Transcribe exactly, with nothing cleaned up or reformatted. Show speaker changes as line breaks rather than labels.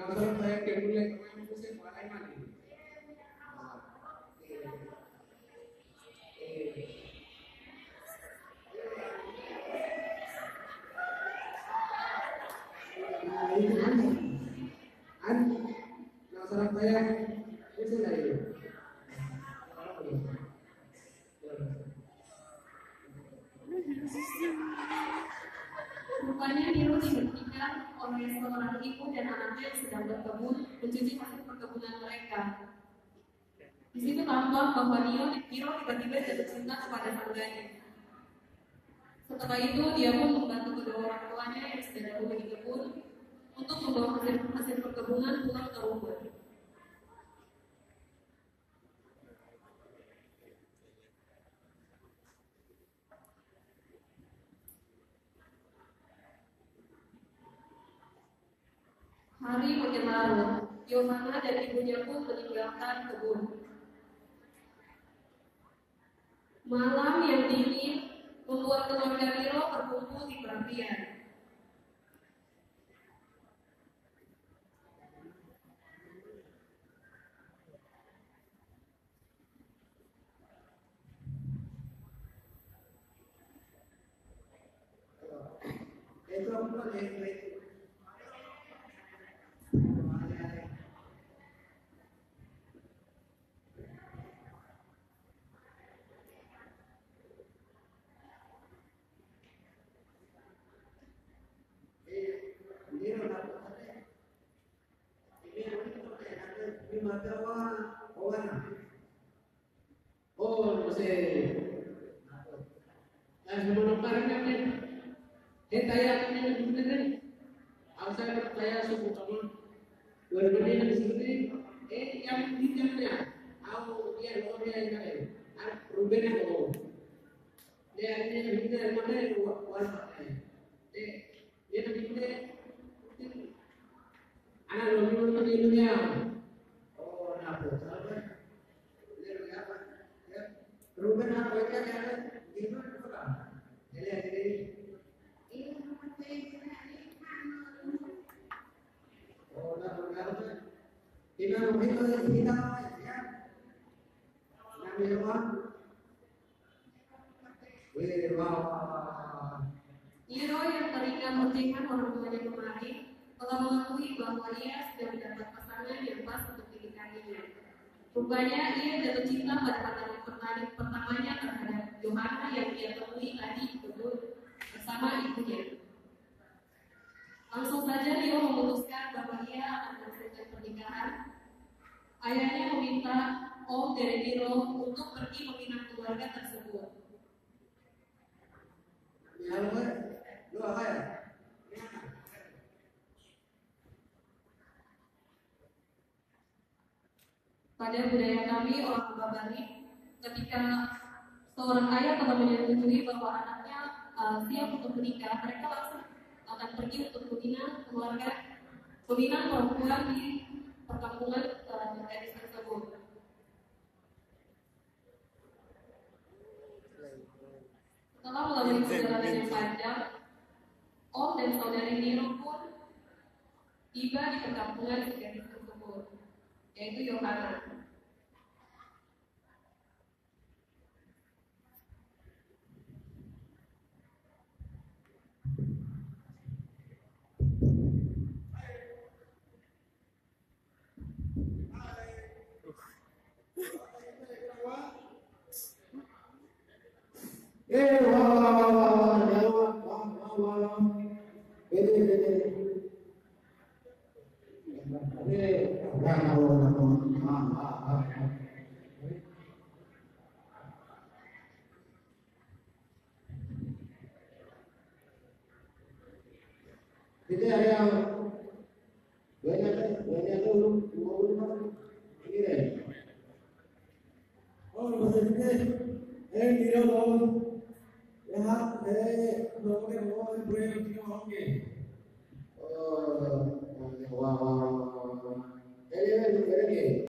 Langsung saya ke mulai kemarin musim mulai mandi. An, langsung saya musim dari.
Rupanya Nero dihentikan oleh seorang ibu dan anaknya yang sedang berkebun mencuci hasil perkebunan mereka. Di situ tampak bahwa Nero, Nero tiba-tiba jatuh cinta kepada sang gadis. Setelah itu dia pun membantu kedua orang tuanya yang sedang dahulu di kebun untuk membawa hasil, hasil perkebunan pulang ke rumah. Hari makin larut, Yohana dan ibunya pun meninggalkan kebun. Malam yang dingin membuat keluarga Nero berkumpul di perapian.
Itu apa yang oh, masih. Nah, sebelum kemarin kan, eh kayak bener, aku saya percaya suku kamu dua ribu di sini, eh yang di jamnya, aku dia lo dia yang kaya, Ruben yang lo, dia ini dia mana yang luar luar, eh dia nanti dia, anak lo ini lo di dunia, oh apa, sahabat, dia apa, ya, Ruben apa yang kaya, itu apa, jadi jadi kita begitu kita ya yang lewat wih wah
Nero yang teringat mentingkan orang tuanya kemarin telah mengakui bahwa ia sudah mendapat pasangan yang pas untuk dinikahinya. Rupanya ia jatuh cinta pada pandangan pertama pertamanya terhadap Yohana yang ia temui tadi di kebun bersama ibunya. Langsung saja Nero memutuskan bahwa ia akan melangsungkan pernikahan. Ayahnya meminta Om dari Nero untuk pergi meminang keluarga tersebut.
ya lo lo apa ya
Pada budaya kami orang Babari, ketika seorang ayah telah menyetujui bahwa anaknya uh, siap untuk menikah, mereka langsung akan pergi untuk meminang keluarga, meminang perempuan di perkampungan uh, gadis tersebut. Setelah melalui perjalanan yang panjang, Om dan saudari Nero pun tiba di perkampungan si gadis tersebut, yaitu Yohana.
eh wah wah wah wah wah wah wah wah bede bede ini orang orang orang ah ah itu ada yang banyak banyak dulu mau dulu ini deh oh maksudnya eh tidak mau यहाँ है लोगों के वो बुरे व्यक्ति होंगे वाह वाह वाह